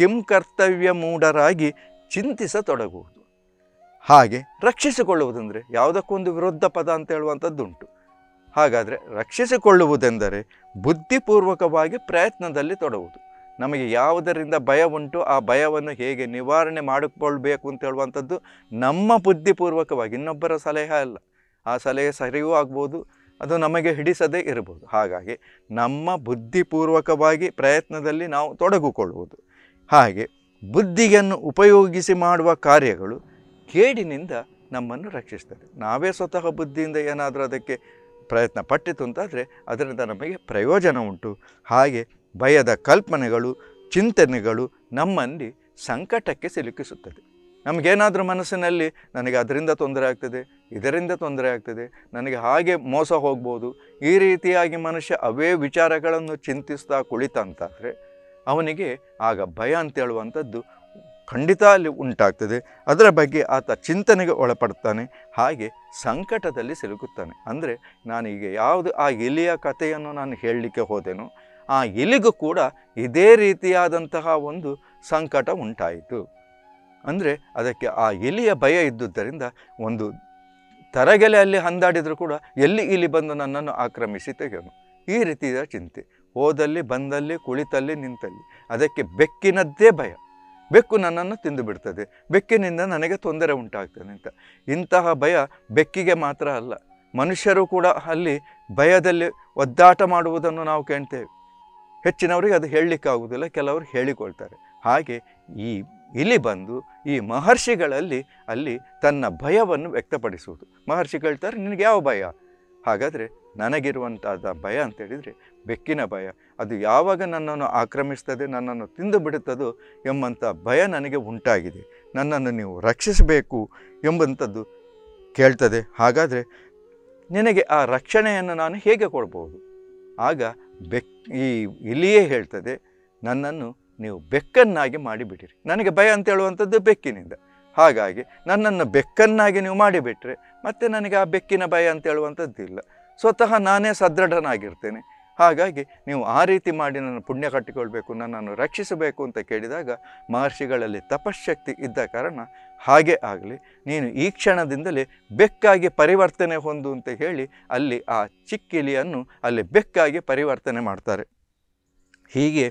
ಕರ್ತವ್ಯ ಮೂಢರಾಗಿ ಚಿಂತಿಸತೊಡಗುವುದು. ಹಾಗೆ ರಕ್ಷಿಸಿಕೊಳ್ಳುವುದೆಂದರೆ ಯಾವುದಕ್ಕೊಂದು ವಿರುದ್ಧ ಪದ ಅಂತ ಹೇಳುವಂಥದ್ದುಂಟು. ಹಾಗಾದರೆ ರಕ್ಷಿಸಿಕೊಳ್ಳುವುದೆಂದರೆ ಬುದ್ಧಿಪೂರ್ವಕವಾಗಿ ಪ್ರಯತ್ನದಲ್ಲಿ ತೊಡಗುವುದು. ನಮಗೆ ಯಾವುದರಿಂದ ಭಯ ಉಂಟು ಆ ಭಯವನ್ನು ಹೇಗೆ ನಿವಾರಣೆ ಮಾಡಿಕೊಳ್ಬೇಕು ಅಂತ ಹೇಳುವಂಥದ್ದು ನಮ್ಮ ಬುದ್ಧಿಪೂರ್ವಕವಾಗಿ, ಇನ್ನೊಬ್ಬರ ಸಲಹೆ ಅಲ್ಲ. ಆ ಸಲಹೆ ಸರಿಯೂ ಆಗ್ಬೋದು, ಅದು ನಮಗೆ ಹಿಡಿಸದೇ ಇರಬಹುದು. ಹಾಗಾಗಿ ನಮ್ಮ ಬುದ್ಧಿಪೂರ್ವಕವಾಗಿ ಪ್ರಯತ್ನದಲ್ಲಿ ನಾವು ತೊಡಗಿಕೊಳ್ಳುವುದು. ಹಾಗೆ ಬುದ್ಧಿಯನ್ನು ಉಪಯೋಗಿಸಿ ಮಾಡುವ ಕಾರ್ಯಗಳು ಕೇಡಿನಿಂದ ನಮ್ಮನ್ನು ರಕ್ಷಿಸ್ತದೆ. ನಾವೇ ಸ್ವತಃ ಬುದ್ಧಿಯಿಂದ ಏನಾದರೂ ಅದಕ್ಕೆ ಪ್ರಯತ್ನ ಪಟ್ಟಿತು ಅಂತಾದರೆ ಅದರಿಂದ ನಮಗೆ ಪ್ರಯೋಜನ ಉಂಟು. ಹಾಗೆ ಭಯದ ಕಲ್ಪನೆಗಳು, ಚಿಂತನೆಗಳು ನಮ್ಮಲ್ಲಿ ಸಂಕಟಕ್ಕೆ ಸಿಲುಕಿಸುತ್ತದೆ. ನಮಗೇನಾದರೂ ಮನಸ್ಸಿನಲ್ಲಿ ನನಗೆ ಅದರಿಂದ ತೊಂದರೆ ಆಗ್ತದೆ, ಇದರಿಂದ ತೊಂದರೆ ಆಗ್ತದೆ, ನನಗೆ ಹಾಗೆ ಮೋಸ ಹೋಗ್ಬೋದು, ಈ ರೀತಿಯಾಗಿ ಮನುಷ್ಯ ಅವೇ ವಿಚಾರಗಳನ್ನು ಚಿಂತಿಸ್ತಾ ಕುಳಿತಂತಾದರೆ ಅವನಿಗೆ ಆಗ ಭಯ ಅಂತೇಳುವಂಥದ್ದು ಖಂಡಿತ ಅಲ್ಲಿ ಉಂಟಾಗ್ತದೆ. ಅದರ ಬಗ್ಗೆ ಆತ ಚಿಂತನೆಗೆ ಒಳಪಡ್ತಾನೆ. ಹಾಗೆ ಸಂಕಟದಲ್ಲಿ ಸಿಲುಕುತ್ತಾನೆ. ಅಂದರೆ ನಾನೀಗ ಯಾವುದು ಆ ಇಲಿಯ ಕಥೆಯನ್ನು ನಾನು ಹೇಳಲಿಕ್ಕೆ ಹೋದೆನೋ ಆ ಇಲಿಗೂ ಕೂಡ ಇದೇ ರೀತಿಯಾದಂತಹ ಒಂದು ಸಂಕಟ ಉಂಟಾಯಿತು. ಅಂದರೆ ಅದಕ್ಕೆ ಆ ಇಲಿಯ ಭಯ ಇದ್ದುದರಿಂದ ಒಂದು ತರಗೆಲೆ ಅಲ್ಲಿ ಹಂದಾಡಿದರೂ ಕೂಡ ಎಲ್ಲಿ ಇಲಿ ಬಂದು ನನ್ನನ್ನು ಆಕ್ರಮಿಸಿ ತೆಗೆಯೋನು, ಈ ರೀತಿಯ ಚಿಂತೆ. ಹೋದಲ್ಲಿ ಬಂದಲ್ಲಿ ಕುಳಿತಲ್ಲಿ ನಿಂತಲ್ಲಿ ಅದಕ್ಕೆ ಬೆಕ್ಕಿನದ್ದೇ ಭಯ. ಬೆಕ್ಕು ನನ್ನನ್ನು ತಿಂದು ಬಿಡ್ತದೆ, ಬೆಕ್ಕಿನಿಂದ ನನಗೆ ತೊಂದರೆ ಉಂಟಾಗ್ತದೆ ಅಂತ. ಇಂತಹ ಭಯ ಬೆಕ್ಕಿಗೆ ಮಾತ್ರ ಅಲ್ಲ, ಮನುಷ್ಯರು ಕೂಡ ಅಲ್ಲಿ ಭಯದಲ್ಲಿ ಒದ್ದಾಟ ಮಾಡುವುದನ್ನು ನಾವು ಕಾಣ್ತೇವೆ. ಹೆಚ್ಚಿನವರಿಗೆ ಅದು ಹೇಳಲಿಕ್ಕಾಗುವುದಿಲ್ಲ, ಕೆಲವರು ಹೇಳಿಕೊಳ್ತಾರೆ. ಹಾಗೆ ಈ ಇಲಿ ಬಂದು ಈ ಮಹರ್ಷಿಗಳಲ್ಲಿ ಅಲ್ಲಿ ತನ್ನ ಭಯವನ್ನು ವ್ಯಕ್ತಪಡಿಸುವುದು. ಮಹರ್ಷಿ ಕೇಳ್ತಾರೆ, ನಿನಗೆ ಯಾವ ಭಯ? ಹಾಗಾದರೆ ನನಗಿರುವಂಥದ್ದು ಭಯ ಅಂತೇಳಿದರೆ ಬೆಕ್ಕಿನ ಭಯ. ಅದು ಯಾವಾಗ ನನ್ನನ್ನು ಆಕ್ರಮಿಸ್ತದೆ, ನನ್ನನ್ನು ತಿಂದು ಬಿಡುತ್ತದೋ ಎಂಬಂಥ ಭಯ ನನಗೆ ಉಂಟಾಗಿದೆ, ನನ್ನನ್ನು ನೀವು ರಕ್ಷಿಸಬೇಕು ಎಂಬಂಥದ್ದು ಕೇಳ್ತದೆ. ಹಾಗಾದರೆ ನಿನಗೆ ಆ ರಕ್ಷಣೆಯನ್ನು ನಾನು ಹೇಗೆ ಕೊಡ್ಬೋದು? ಆಗ ಈ ಇಲಿಯೇ ಹೇಳ್ತದೆ, ನನ್ನನ್ನು ನೀವು ಬೆಕ್ಕನ್ನಾಗಿ ಮಾಡಿಬಿಡಿರಿ. ನನಗೆ ಭಯ ಅಂತ ಹೇಳುವಂಥದ್ದು ಬೆಕ್ಕಿನಿಂದ. ಹಾಗಾಗಿ ನನ್ನನ್ನು ಬೆಕ್ಕನ್ನಾಗಿ ನೀವು ಮಾಡಿಬಿಟ್ರೆ ಮತ್ತೆ ನನಗೆ ಆ ಬೆಕ್ಕಿನ ಭಯ ಅಂತ ಹೇಳುವಂಥದ್ದು ಇಲ್ಲ. ಸ್ವತಃ ನಾನೇ ಸದೃಢನಾಗಿರ್ತೇನೆ. ಹಾಗಾಗಿ ನೀವು ಆ ರೀತಿ ಮಾಡಿ ನನ್ನ ಪುಣ್ಯ ಕಟ್ಟಿಕೊಳ್ಬೇಕು, ನನ್ನನ್ನು ರಕ್ಷಿಸಬೇಕು ಅಂತ ಕೇಳಿದಾಗ ಮಹರ್ಷಿಗಳಲ್ಲಿ ತಪಶಕ್ತಿ ಇದ್ದ ಕಾರಣ ಹಾಗೆ ಆಗಲಿ, ನೀನು ಈ ಕ್ಷಣದಿಂದಲೇ ಬೆಕ್ಕಾಗಿ ಪರಿವರ್ತನೆ ಹೊಂದು ಅಂತ ಹೇಳಿ ಅಲ್ಲಿ ಆ ಚಿಕ್ಕಿಲಿಯನ್ನು ಅಲ್ಲಿ ಬೆಕ್ಕಾಗಿ ಪರಿವರ್ತನೆ ಮಾಡ್ತಾರೆ. ಹೀಗೆ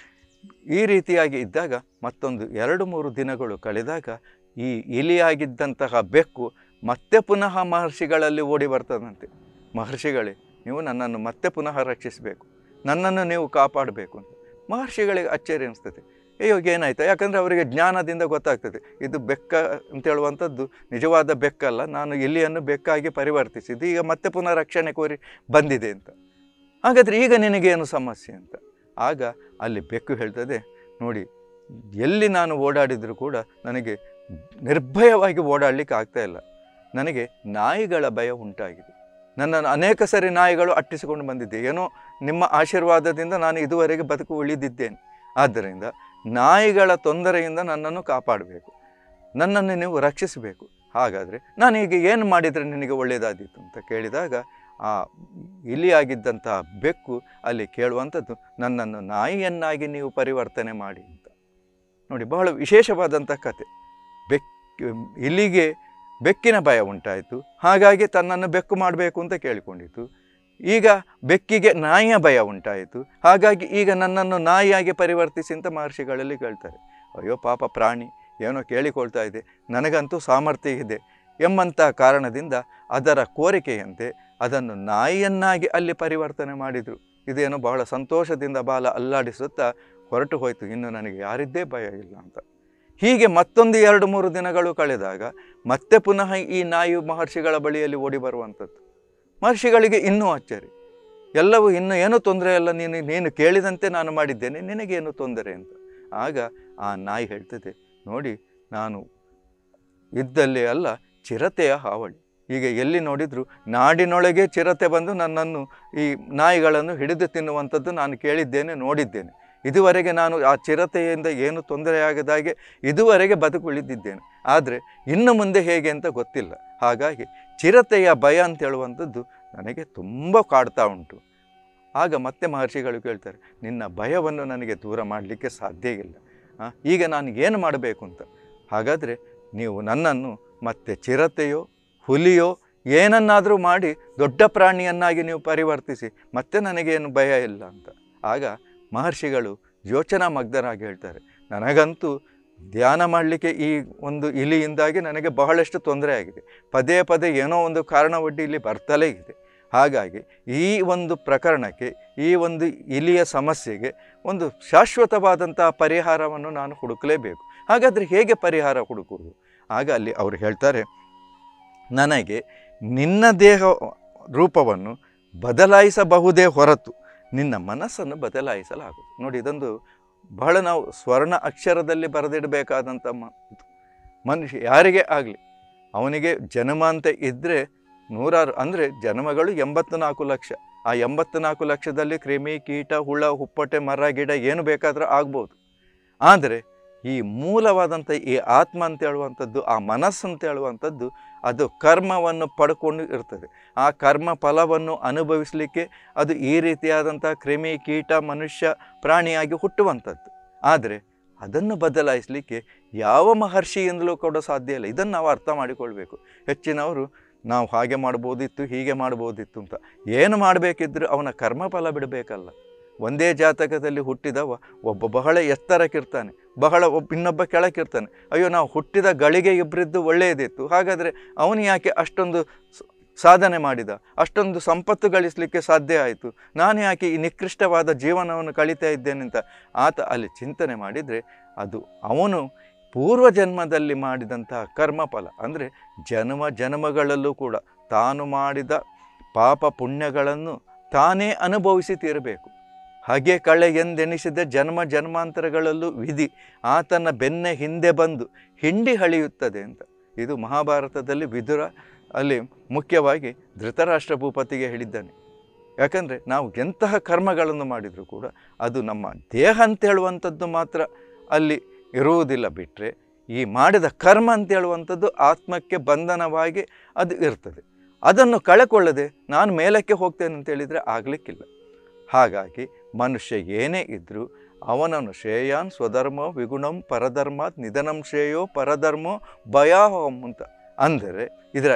ಈ ರೀತಿಯಾಗಿ ಇದ್ದಾಗ ಮತ್ತೊಂದು 2-3 ದಿನಗಳು ಕಳೆದಾಗ ಈ ಇಲಿಯಾಗಿದ್ದಂತಹ ಬೆಕ್ಕು ಮತ್ತೆ ಪುನಃ ಮಹರ್ಷಿಗಳಲ್ಲಿ ಓಡಿ ಬರ್ತದಂತೆ. ಮಹರ್ಷಿಗಳೇ, ನೀವು ನನ್ನನ್ನು ಮತ್ತೆ ಪುನಃ ರಕ್ಷಿಸಬೇಕು, ನನ್ನನ್ನು ನೀವು ಕಾಪಾಡಬೇಕು ಅಂತ. ಮಹರ್ಷಿಗಳಿಗೆ ಅಚ್ಚರಿ ಅನಿಸ್ತದೆ. ಅಯ್ಯೋ ಏನಾಯ್ತು? ಯಾಕಂದರೆ ಅವರಿಗೆ ಜ್ಞಾನದಿಂದ ಗೊತ್ತಾಗ್ತದೆ ಇದು ಬೆಕ್ಕ ಅಂತ ಹೇಳುವಂಥದ್ದು ನಿಜವಾದ ಬೆಕ್ಕಲ್ಲ, ನಾನು ಇಲಿಯನ್ನು ಬೆಕ್ಕಾಗಿ ಪರಿವರ್ತಿಸಿದ್ದು, ಈಗ ಮತ್ತೆ ಪುನಃ ರಕ್ಷಣೆ ಕೋರಿ ಬಂದಿದೆ ಅಂತ. ಹಾಗಾದರೆ ಈಗ ನಿನಗೇನು ಸಮಸ್ಯೆ ಅಂತ. ಆಗ ಅಲ್ಲಿ ಬೆಕ್ಕು ಹೇಳ್ತದೆ, ನೋಡಿ ಎಲ್ಲಿ ನಾನು ಓಡಾಡಿದರೂ ಕೂಡ ನನಗೆ ನಿರ್ಭಯವಾಗಿ ಓಡಾಡಲಿಕ್ಕೆ ಆಗ್ತಾಯಿಲ್ಲ. ನನಗೆ ನಾಯಿಗಳ ಭಯ ಉಂಟಾಗಿದೆ. ನನ್ನನ್ನು ಅನೇಕ ಸರಿ ನಾಯಿಗಳು ಅಟ್ಟಿಸಿಕೊಂಡು ಬಂದಿದ್ದೆ. ಏನೋ ನಿಮ್ಮ ಆಶೀರ್ವಾದದಿಂದ ನಾನು ಇದುವರೆಗೆ ಬದುಕು ಉಳಿದಿದ್ದೇನೆ. ಆದ್ದರಿಂದ ನಾಯಿಗಳ ತೊಂದರೆಯಿಂದ ನನ್ನನ್ನು ಕಾಪಾಡಬೇಕು, ನನ್ನನ್ನು ನೀವು ರಕ್ಷಿಸಬೇಕು. ಹಾಗಾದರೆ ನಾನೀಗ ಏನು ಮಾಡಿದರೆ ನಿನಗೆ ಒಳ್ಳೆಯದಾದೀತು ಅಂತ ಕೇಳಿದಾಗ ಆ ಇಲಿಯಾಗಿದ್ದಂತಹ ಬೆಕ್ಕು ಅಲ್ಲಿ ಕೇಳುವಂಥದ್ದು, ನನ್ನನ್ನು ನಾಯಿಯನ್ನಾಗಿ ನೀವು ಪರಿವರ್ತನೆ ಮಾಡಿ ಅಂತ. ನೋಡಿ, ಬಹಳ ವಿಶೇಷವಾದಂಥ ಕತೆ. ಇಲಿಗೆ ಬೆಕ್ಕಿನ ಭಯ ಉಂಟಾಯಿತು, ಹಾಗಾಗಿ ತನ್ನನ್ನು ಬೆಕ್ಕು ಮಾಡಬೇಕು ಅಂತ ಕೇಳಿಕೊಂಡಿತು. ಈಗ ಬೆಕ್ಕಿಗೆ ನಾಯಿಯ ಭಯ ಉಂಟಾಯಿತು, ಹಾಗಾಗಿ ಈಗ ನನ್ನನ್ನು ನಾಯಿಯಾಗಿ ಪರಿವರ್ತಿಸಿ ಅಂತ ಮಹರ್ಷಿಗಳಲ್ಲಿ ಕೇಳ್ತಾರೆ. ಅಯ್ಯೋ ಪಾಪ ಪ್ರಾಣಿ, ಏನೋ ಕೇಳಿಕೊಳ್ತಾ ಇದೆ, ನನಗಂತೂ ಸಾಮರ್ಥ್ಯ ಇದೆ ಎಂಬಂಥ ಕಾರಣದಿಂದ ಅದರ ಕೋರಿಕೆಯಂತೆ ಅದನ್ನು ನಾಯಿಯನ್ನಾಗಿ ಅಲ್ಲಿ ಪರಿವರ್ತನೆ ಮಾಡಿದರು. ಇದೇನೋ ಬಹಳ ಸಂತೋಷದಿಂದ ಬಾಲ ಅಲ್ಲಾಡಿಸುತ್ತಾ ಹೊರಟು ಹೋಯಿತು. ಇನ್ನು ನನಗೆ ಯಾರಿದ್ದೇ ಭಯ ಇಲ್ಲ ಅಂತ. ಹೀಗೆ ಮತ್ತೊಂದು 2-3 ದಿನಗಳು ಕಳೆದಾಗ ಮತ್ತೆ ಪುನಃ ಈ ನಾಯಿ ಮಹರ್ಷಿಗಳ ಬಳಿಯಲ್ಲಿ ಓಡಿ ಬರುವಂಥದ್ದು. ಮಹರ್ಷಿಗಳಿಗೆ ಇನ್ನೂ ಅಚ್ಚರಿ, ಎಲ್ಲವೂ ಇನ್ನು ಏನೂ ತೊಂದರೆ ಇಲ್ಲ, ನೀನು ಕೇಳಿದಂತೆ ನಾನು ಮಾಡಿದ್ದೇನೆ, ನಿನಗೇನು ತೊಂದರೆ ಅಂತ. ಆಗ ಆ ನಾಯಿ ಹೇಳ್ತದೆ, ನೋಡಿ ನಾನು ಇದ್ದಲ್ಲಿ ಅಲ್ಲ ಚಿರತೆಯ ಹಾವಳಿ. ಈಗ ಎಲ್ಲಿ ನೋಡಿದರೂ ನಾಡಿನೊಳಗೆ ಚಿರತೆ ಬಂದು ನನ್ನನ್ನು ಈ ನಾಯಿಗಳನ್ನು ಹಿಡಿದು ತಿನ್ನುವಂಥದ್ದು ನಾನು ಕೇಳಿದ್ದೇನೆ, ನೋಡಿದ್ದೇನೆ. ಇದುವರೆಗೆ ನಾನು ಆ ಚಿರತೆಯಿಂದ ಏನು ತೊಂದರೆಯಾಗದಾಗೆ ಇದುವರೆಗೆ ಬದುಕುಳಿದಿದ್ದೇನೆ. ಆದರೆ ಇನ್ನು ಮುಂದೆ ಹೇಗೆ ಅಂತ ಗೊತ್ತಿಲ್ಲ. ಹಾಗಾಗಿ ಚಿರತೆಯ ಭಯ ಅಂತ ಹೇಳುವಂಥದ್ದು ನನಗೆ ತುಂಬ ಕಾಡ್ತಾ ಉಂಟು. ಆಗ ಮತ್ತೆ ಮಹರ್ಷಿಗಳು ಕೇಳ್ತಾರೆ, ನಿನ್ನ ಭಯವನ್ನು ನನಗೆ ದೂರ ಮಾಡಲಿಕ್ಕೆ ಸಾಧ್ಯ ಇಲ್ಲ. ಈಗ ನಾನು ಏನು ಮಾಡಬೇಕು ಅಂತ. ಹಾಗಾದರೆ ನೀವು ನನ್ನನ್ನು ಮತ್ತೆ ಚಿರತೆಯೋ ಹುಲಿಯೋ ಏನನ್ನಾದರೂ ಮಾಡಿ ದೊಡ್ಡ ಪ್ರಾಣಿಯನ್ನಾಗಿ ನೀವು ಪರಿವರ್ತಿಸಿ, ಮತ್ತೆ ನನಗೇನು ಭಯ ಇಲ್ಲ ಅಂತ. ಆಗ ಮಹರ್ಷಿಗಳು ಯೋಚನಾ ಮಗ್ನರಾಗಿ ಹೇಳ್ತಾರೆ, ನನಗಂತೂ ಧ್ಯಾನ ಮಾಡಲಿಕ್ಕೆ ಈ ಒಂದು ಇಲಿಯಿಂದಾಗಿ ನನಗೆ ಬಹಳಷ್ಟು ತೊಂದರೆ ಆಗಿದೆ. ಪದೇ ಪದೇ ಏನೋ ಒಂದು ಕಾರಣವೊಡ್ಡಿ ಇಲ್ಲಿ ಬರ್ತಲೇ ಇದೆ. ಹಾಗಾಗಿ ಈ ಒಂದು ಪ್ರಕರಣಕ್ಕೆ, ಈ ಒಂದು ಇಲಿಯ ಸಮಸ್ಯೆಗೆ ಒಂದು ಶಾಶ್ವತವಾದಂತಹ ಪರಿಹಾರವನ್ನು ನಾನು ಹುಡುಕಲೇಬೇಕು. ಹಾಗಾದರೆ ಹೇಗೆ ಪರಿಹಾರ ಹುಡುಕುವುದು? ಆಗ ಅಲ್ಲಿ ಅವರು ಹೇಳ್ತಾರೆ, ನನಗೆ ನಿನ್ನ ದೇಹ ರೂಪವನ್ನು ಬದಲಾಯಿಸಬಹುದೇ ಹೊರತು ನಿನ್ನ ಮನಸ್ಸನ್ನು ಬದಲಾಯಿಸಲಾಗುವುದು. ನೋಡಿ, ಇದೊಂದು ಬಹಳ ನಾವು ಸ್ವರ್ಣ ಅಕ್ಷರದಲ್ಲಿ ಬರೆದಿಡಬೇಕಾದಂಥ ಮನುಷ್ಯ ಯಾರಿಗೇ ಆಗಲಿ, ಅವನಿಗೆ ಜನ್ಮ ಅಂತ ಇದ್ದರೆ 100 ಅಂದರೆ ಜನ್ಮಗಳು 84 ಲಕ್ಷ. ಆ 84 ಲಕ್ಷದಲ್ಲಿ ಕ್ರಿಮಿ, ಕೀಟ, ಹುಳ, ಹುಪ್ಪಟೆ, ಮರ, ಗಿಡ ಏನು ಬೇಕಾದರೂ ಆಗ್ಬೋದು. ಆದರೆ ಈ ಮೂಲವಾದಂಥ ಈ ಆತ್ಮ ಅಂತ ಹೇಳುವಂಥದ್ದು, ಆ ಮನಸ್ಸು ಅಂತ ಹೇಳುವಂಥದ್ದು, ಅದು ಕರ್ಮವನ್ನು ಪಡ್ಕೊಂಡು ಇರ್ತದೆ. ಆ ಕರ್ಮ ಫಲವನ್ನು ಅನುಭವಿಸಲಿಕ್ಕೆ ಅದು ಈ ರೀತಿಯಾದಂಥ ಕ್ರಿಮಿ, ಕೀಟ, ಮನುಷ್ಯ, ಪ್ರಾಣಿಯಾಗಿ ಹುಟ್ಟುವಂಥದ್ದು. ಆದರೆ ಅದನ್ನು ಬದಲಾಯಿಸಲಿಕ್ಕೆ ಯಾವ ಮಹರ್ಷಿಯಿಂದಲೂ ಕೂಡ ಸಾಧ್ಯ ಇಲ್ಲ. ಇದನ್ನು ನಾವು ಅರ್ಥ ಮಾಡಿಕೊಳ್ಬೇಕು. ಹೆಚ್ಚಿನವರು ನಾವು ಹಾಗೆ ಮಾಡ್ಬೋದಿತ್ತು, ಹೀಗೆ ಮಾಡ್ಬೋದಿತ್ತು ಅಂತ. ಏನು ಮಾಡಬೇಕಿದ್ರೂ ಅವನ ಕರ್ಮಫಲ ಬಿಡಬೇಕಲ್ಲ. ಒಂದೇ ಜಾತಕದಲ್ಲಿ ಹುಟ್ಟಿದವ ಒಬ್ಬ ಬಹಳ ಎತ್ತರಕ್ಕಿರ್ತಾನೆ, ಇನ್ನೊಬ್ಬ ಕೆಳಕ್ಕಿರ್ತಾನೆ. ಅಯ್ಯೋ, ನಾವು ಹುಟ್ಟಿದ ಗಳಿಗೆ ಇಬ್ಬರಿದ್ದು ಒಳ್ಳೆಯದಿತ್ತು, ಹಾಗಾದರೆ ಅವನು ಯಾಕೆ ಅಷ್ಟೊಂದು ಸಾಧನೆ ಮಾಡಿದ, ಅಷ್ಟೊಂದು ಸಂಪತ್ತು ಗಳಿಸಲಿಕ್ಕೆ ಸಾಧ್ಯ ಆಯಿತು, ನಾನು ಯಾಕೆ ಈ ನಿಕೃಷ್ಟವಾದ ಜೀವನವನ್ನು ಕಳೀತಾ ಇದ್ದೇನೆ ಅಂತ ಆತ ಅಲ್ಲಿ ಚಿಂತನೆ ಮಾಡಿದರೆ, ಅದು ಅವನು ಪೂರ್ವಜನ್ಮದಲ್ಲಿ ಮಾಡಿದಂತಹ ಕರ್ಮಫಲ. ಅಂದರೆ ಜನ್ಮಗಳಲ್ಲೂ ಕೂಡ ತಾನು ಮಾಡಿದ ಪಾಪ ಪುಣ್ಯಗಳನ್ನು ತಾನೇ ಅನುಭವಿಸಿ ತೀರಬೇಕು. ಹಾಗೆ ಕಳೆ ಎಂದೆನಿಸಿದ ಜನ್ಮಾಂತರಗಳಲ್ಲೂ ವಿಧಿ ಆತನ ಬೆನ್ನ ಹಿಂದೆ ಬಂದು ಹಿಂಡಿ ಹಳಿಯುತ್ತದೆ ಅಂತ. ಇದು ಮಹಾಭಾರತದಲ್ಲಿ ವಿದುರ ಅಲ್ಲಿ ಮುಖ್ಯವಾಗಿ ಧೃತರಾಷ್ಟ್ರ ಭೂಪತಿಗೆ ಹೇಳಿದ್ದಾನೆ. ಯಾಕಂದರೆ ನಾವು ಎಂತಹ ಕರ್ಮಗಳನ್ನು ಮಾಡಿದರೂ ಕೂಡ ಅದು ನಮ್ಮ ದೇಹ ಅಂತ ಹೇಳುವಂಥದ್ದು ಮಾತ್ರ ಅಲ್ಲಿ ಇರುವುದಿಲ್ಲ. ಬಿಟ್ಟರೆ ಈ ಮಾಡಿದ ಕರ್ಮ ಅಂತ ಹೇಳುವಂಥದ್ದು ಆತ್ಮಕ್ಕೆ ಬಂಧನವಾಗಿ ಅದು ಇರ್ತದೆ. ಅದನ್ನು ಕಳೆಕೊಳ್ಳದೆ ನಾನು ಮೇಲಕ್ಕೆ ಹೋಗ್ತೇನೆ ಅಂತೇಳಿದರೆ ಆಗಲಿಕ್ಕಿಲ್ಲ. ಹಾಗಾಗಿ ಮನುಷ್ಯ ಏನೇ ಇದ್ದರೂ ಅವನನ್ನು ಶ್ರೇಯಾನ್ ಸ್ವಧರ್ಮೋ ವಿಗುಣಂ ಪರಧರ್ಮಾತ್ ನಿಧನಂ ಶ್ರೇಯೋ ಪರಧರ್ಮೋ ಭಯಾಹಂ ಅಂತ. ಅಂದರೆ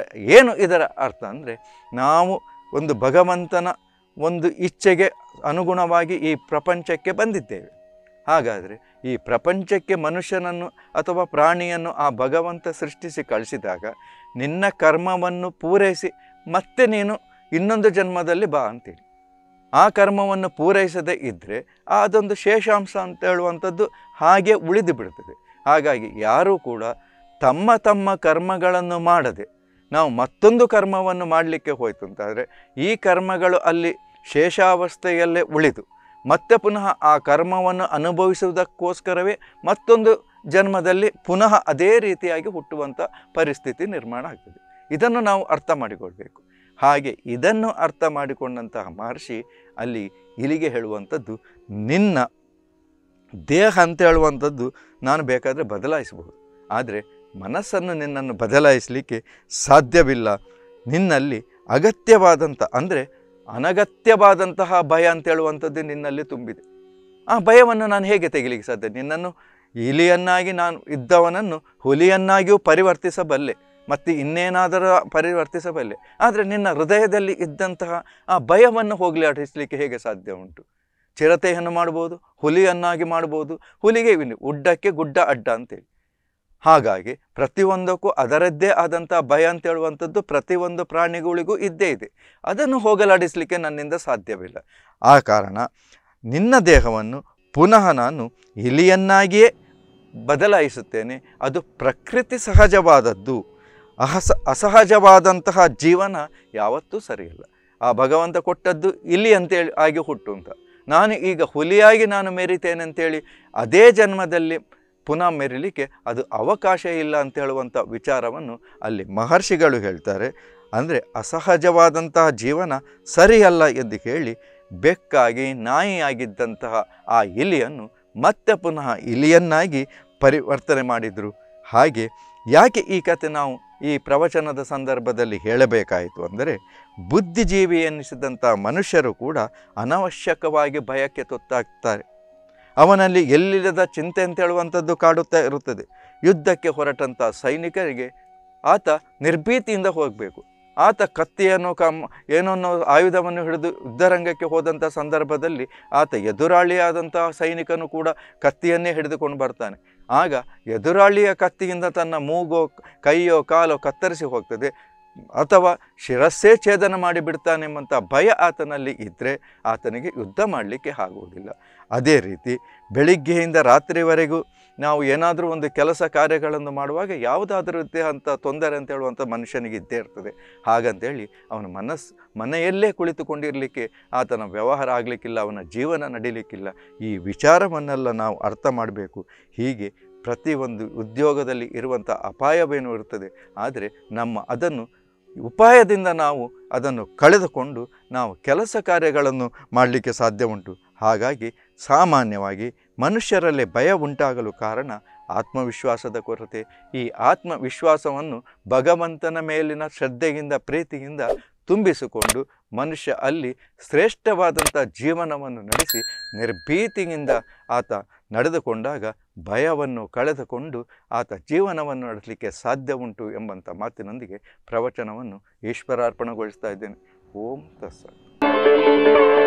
ಇದರ ಅರ್ಥ ಅಂದರೆ ನಾವು ಒಂದು ಭಗವಂತನ ಒಂದು ಇಚ್ಛೆಗೆ ಅನುಗುಣವಾಗಿ ಈ ಪ್ರಪಂಚಕ್ಕೆ ಬಂದಿದ್ದೇವೆ. ಹಾಗಾದರೆ ಈ ಪ್ರಪಂಚಕ್ಕೆ ಮನುಷ್ಯನನ್ನು ಅಥವಾ ಪ್ರಾಣಿಯನ್ನು ಆ ಭಗವಂತ ಸೃಷ್ಟಿಸಿ ಕಳಿಸಿದಾಗ ನಿನ್ನ ಕರ್ಮವನ್ನು ಪೂರೈಸಿ ಮತ್ತೆ ನೀನು ಇನ್ನೊಂದು ಜನ್ಮದಲ್ಲಿ ಬಾ ಅಂತೇಳಿ. ಆ ಕರ್ಮವನ್ನು ಪೂರೈಸದೇ ಇದ್ದರೆ ಅದೊಂದು ಶೇಷಾಂಶ ಅಂತ ಹೇಳುವಂಥದ್ದು ಹಾಗೆ ಉಳಿದು ಬಿಡ್ತದೆ. ಹಾಗಾಗಿ ಯಾರೂ ಕೂಡ ತಮ್ಮ ತಮ್ಮ ಕರ್ಮಗಳನ್ನು ಮಾಡದೆ ನಾವು ಮತ್ತೊಂದು ಕರ್ಮವನ್ನು ಮಾಡಲಿಕ್ಕೆ ಹೋಯ್ತು ಅಂತಾದರೆ ಈ ಕರ್ಮಗಳು ಅಲ್ಲಿ ಶೇಷಾವಸ್ಥೆಯಲ್ಲೇ ಉಳಿದು ಮತ್ತೆ ಪುನಃ ಆ ಕರ್ಮವನ್ನು ಅನುಭವಿಸುವುದಕ್ಕೋಸ್ಕರವೇ ಮತ್ತೊಂದು ಜನ್ಮದಲ್ಲಿ ಪುನಃ ಅದೇ ರೀತಿಯಾಗಿ ಹುಟ್ಟುವಂಥ ಪರಿಸ್ಥಿತಿ ನಿರ್ಮಾಣ ಆಗ್ತದೆ. ಇದನ್ನು ನಾವು ಅರ್ಥ ಮಾಡಿಕೊಳ್ಬೇಕು. ಹಾಗೆ ಇದನ್ನು ಅರ್ಥ ಮಾಡಿಕೊಂಡಂತಹ ಮಹರ್ಷಿ ಅಲ್ಲಿ ಇಲಿಗೆ ಹೇಳುವಂಥದ್ದು, ನಿನ್ನ ದೇಹ ಅಂತ ಹೇಳುವಂಥದ್ದು ನಾನು ಬೇಕಾದರೆ ಬದಲಾಯಿಸಬಹುದು, ಆದರೆ ಮನಸ್ಸನ್ನು ನಿನ್ನನ್ನು ಬದಲಾಯಿಸಲಿಕ್ಕೆ ಸಾಧ್ಯವಿಲ್ಲ. ನಿನ್ನಲ್ಲಿ ಅಗತ್ಯವಾದಂಥ ಅಂದರೆ ಅನಗತ್ಯವಾದಂತಹ ಭಯ ಅಂತ ಹೇಳುವಂಥದ್ದು ನಿನ್ನಲ್ಲಿ ತುಂಬಿದೆ. ಆ ಭಯವನ್ನು ನಾನು ಹೇಗೆ ತೆಗಿಲಿಕ್ಕೆ ಸಾಧ್ಯ? ನಿನ್ನನ್ನು ಇಲಿಯನ್ನಾಗಿ ನಾನು ಇದ್ದವನನ್ನು ಹುಲಿಯನ್ನಾಗಿಯೂ ಪರಿವರ್ತಿಸಬಲ್ಲೆ, ಮತ್ತು ಇನ್ನೇನಾದರೂ ಪರಿವರ್ತಿಸಬಲ್ಲೆ. ಆದರೆ ನಿನ್ನ ಹೃದಯದಲ್ಲಿ ಇದ್ದಂತಹ ಆ ಭಯವನ್ನು ಹೋಗಲಾಡಿಸಲಿಕ್ಕೆ ಹೇಗೆ ಸಾಧ್ಯ ಉಂಟು? ಚಿರತೆಯನ್ನು ಮಾಡ್ಬೋದು, ಹುಲಿಯನ್ನಾಗಿ ಮಾಡ್ಬೋದು. ಹುಲಿಗೆ ಉಡ್ಡಕ್ಕೆ ಗುಡ್ಡ ಅಡ್ಡ ಅಂತೇಳಿ. ಹಾಗಾಗಿ ಪ್ರತಿಯೊಂದಕ್ಕೂ ಅದರದ್ದೇ ಆದಂಥ ಭಯ ಅಂತ ಹೇಳುವಂಥದ್ದು ಪ್ರತಿಯೊಂದು ಪ್ರಾಣಿಗಳಿಗೂ ಇದ್ದೇ ಇದೆ. ಅದನ್ನು ಹೋಗಲಾಡಿಸಲಿಕ್ಕೆ ನನ್ನಿಂದ ಸಾಧ್ಯವಿಲ್ಲ. ಆ ಕಾರಣ ನಿನ್ನ ದೇಹವನ್ನು ಪುನಃ ನಾನು ಇಲಿಯನ್ನಾಗಿಯೇ ಬದಲಾಯಿಸುತ್ತೇನೆ. ಅದು ಪ್ರಕೃತಿ ಸಹಜವಾದದ್ದು. ಅಸಹಜವಾದಂತಹ ಜೀವನ ಯಾವತ್ತೂ ಸರಿಯಲ್ಲ. ಆ ಭಗವಂತ ಕೊಟ್ಟದ್ದು ಇಲಿ ಅಂತೇಳಿ ಆಗಿ ಹುಟ್ಟು ಅಂತ. ನಾನು ಈಗ ಹುಲಿಯಾಗಿ ನಾನು ಮೆರಿತೇನೆ ಅಂತೇಳಿ ಅದೇ ಜನ್ಮದಲ್ಲಿ ಪುನಃ ಮೆರಿಲಿಕ್ಕೆ ಅದು ಅವಕಾಶ ಇಲ್ಲ ಅಂತ ಹೇಳುವಂಥ ವಿಚಾರವನ್ನು ಅಲ್ಲಿ ಮಹರ್ಷಿಗಳು ಹೇಳ್ತಾರೆ. ಅಂದರೆ ಅಸಹಜವಾದಂತಹ ಜೀವನ ಸರಿಯಲ್ಲ ಎಂದು ಹೇಳಿ ಬೆಕ್ಕಾಗಿ ನಾಯಿಯಾಗಿದ್ದಂತಹ ಆ ಇಲಿಯನ್ನು ಮತ್ತೆ ಪುನಃ ಇಲಿಯನ್ನಾಗಿ ಪರಿವರ್ತನೆ ಮಾಡಿದರು. ಹಾಗೆ ಯಾಕೆ ಈ ಕಥೆ ನಾವು ಈ ಪ್ರವಚನದ ಸಂದರ್ಭದಲ್ಲಿ ಹೇಳಬೇಕಾಯಿತು ಅಂದರೆ, ಬುದ್ಧಿಜೀವಿ ಎನ್ನಿಸಿದಂಥ ಮನುಷ್ಯರು ಕೂಡ ಅನವಶ್ಯಕವಾಗಿ ಭಯಕ್ಕೆ ತುತ್ತಾಗ್ತಾರೆ. ಅವನಲ್ಲಿ ಎಲ್ಲಿಲ್ಲದ ಚಿಂತೆ ಅಂತ ಹೇಳುವಂಥದ್ದು ಕಾಡುತ್ತಾ ಇರುತ್ತದೆ. ಯುದ್ಧಕ್ಕೆ ಹೊರಟಂಥ ಸೈನಿಕರಿಗೆ ಆತ ನಿರ್ಭೀತಿಯಿಂದ ಹೋಗಬೇಕು. ಆತ ಕತ್ತಿಯನ್ನು ಏನನ್ನೋ ಆಯುಧವನ್ನು ಹಿಡಿದು ಯುದ್ಧರಂಗಕ್ಕೆ ಹೋದಂಥ ಸಂದರ್ಭದಲ್ಲಿ ಆತ ಎದುರಾಳಿಯಾದಂತಹ ಸೈನಿಕನು ಕೂಡ ಕತ್ತಿಯನ್ನೇ ಹಿಡಿದುಕೊಂಡು ಬರ್ತಾನೆ. ಆಗ ಎದುರಾಳಿಯ ಕತ್ತಿಯಿಂದ ತನ್ನ ಮೂಗೋ ಕೈಯೋ ಕಾಲೋ ಕತ್ತರಿಸಿ ಹೋಗ್ತದೆ ಅಥವಾ ಶಿರಸ್ಸೇ ಛೇದನ ಮಾಡಿಬಿಡ್ತಾನೆಂಬಂಥ ಭಯ ಆತನಲ್ಲಿ ಇದ್ದರೆ ಆತನಿಗೆ ಯುದ್ಧ ಮಾಡಲಿಕ್ಕೆ ಆಗುವುದಿಲ್ಲ. ಅದೇ ರೀತಿ ಬೆಳಿಗ್ಗೆಯಿಂದ ರಾತ್ರಿವರೆಗೂ ನಾವು ಏನಾದರೂ ಒಂದು ಕೆಲಸ ಕಾರ್ಯಗಳನ್ನು ಮಾಡುವಾಗ ಯಾವುದಾದ್ರೂ ಅಂತ ತೊಂದರೆ ಅಂತ ಹೇಳುವಂಥ ಮನುಷ್ಯನಿಗೆ ಇದ್ದೇ ಇರ್ತದೆ. ಹಾಗಂತೇಳಿ ಅವನ ಮನೆಯಲ್ಲೇ ಕುಳಿತುಕೊಂಡಿರಲಿಕ್ಕೆ ಆತನ ವ್ಯವಹಾರ ಆಗಲಿಕ್ಕಿಲ್ಲ, ಅವನ ಜೀವನ ನಡೀಲಿಕ್ಕಿಲ್ಲ. ಈ ವಿಚಾರವನ್ನೆಲ್ಲ ನಾವು ಅರ್ಥ ಮಾಡಬೇಕು. ಹೀಗೆ ಪ್ರತಿಯೊಂದು ಉದ್ಯೋಗದಲ್ಲಿ ಇರುವಂಥ ಅಪಾಯವೇನೂ ಇರ್ತದೆ. ಆದರೆ ಅದನ್ನು ಉಪಾಯದಿಂದ ನಾವು ಅದನ್ನು ಕಳೆದುಕೊಂಡು ನಾವು ಕೆಲಸ ಕಾರ್ಯಗಳನ್ನು ಮಾಡಲಿಕ್ಕೆ ಸಾಧ್ಯ ಉಂಟು. ಹಾಗಾಗಿ ಸಾಮಾನ್ಯವಾಗಿ ಮನುಷ್ಯರಲ್ಲಿ ಭಯ ಉಂಟಾಗಲು ಕಾರಣ ಆತ್ಮವಿಶ್ವಾಸದ ಕೊರತೆ. ಈ ಆತ್ಮವಿಶ್ವಾಸವನ್ನು ಭಗವಂತನ ಮೇಲಿನ ಶ್ರದ್ಧೆಯಿಂದ ಪ್ರೀತಿಯಿಂದ ತುಂಬಿಸಿಕೊಂಡು ಮನುಷ್ಯ ಅಲ್ಲಿ ಶ್ರೇಷ್ಠವಾದಂಥ ಜೀವನವನ್ನು ನಡೆಸಿ ನಿರ್ಭೀತಿಯಿಂದ ಆತ ನಡೆದುಕೊಂಡಾಗ ಭಯವನ್ನು ಕಳೆದುಕೊಂಡು ಆತ ಜೀವನವನ್ನು ನಡೆಸಲಿಕ್ಕೆ ಸಾಧ್ಯ ಉಂಟು ಎಂಬಂಥ ಮಾತಿನೊಂದಿಗೆ ಪ್ರವಚನವನ್ನು ಈಶ್ವರಾರ್ಪಣೆಗೊಳಿಸ್ತಾ ಇದ್ದೇನೆ. ಓಂ ತತ್ಸತ್.